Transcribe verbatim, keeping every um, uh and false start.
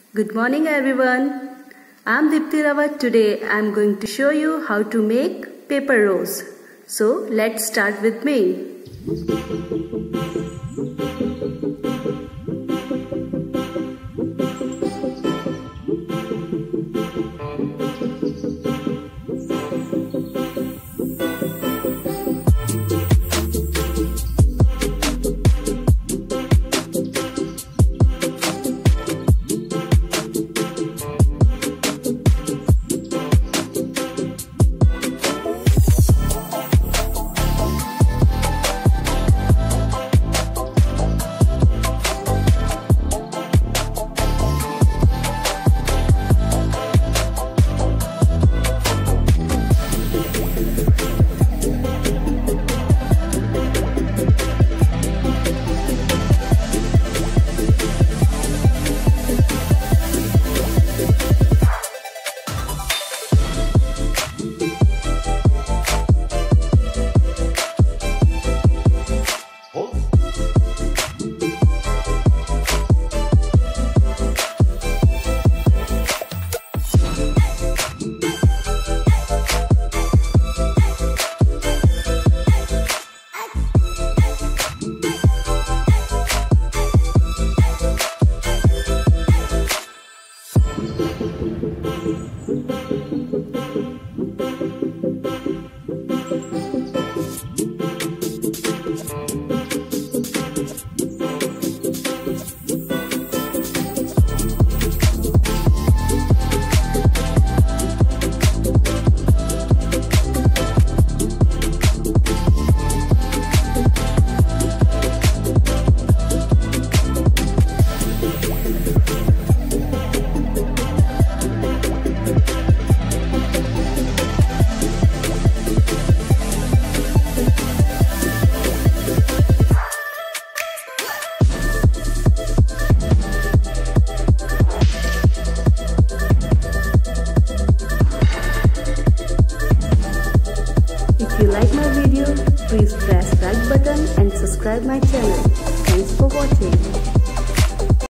Good morning everyone. I am Dipti Rawat. Today I am going to show you how to make paper rose. So let's start with me. If you like my video, please press like button and subscribe my channel. Thanks for watching.